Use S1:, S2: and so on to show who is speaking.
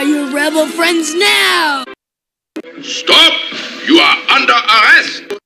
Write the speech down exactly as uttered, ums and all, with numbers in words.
S1: are your rebel friends now?
S2: Stop! You are under arrest!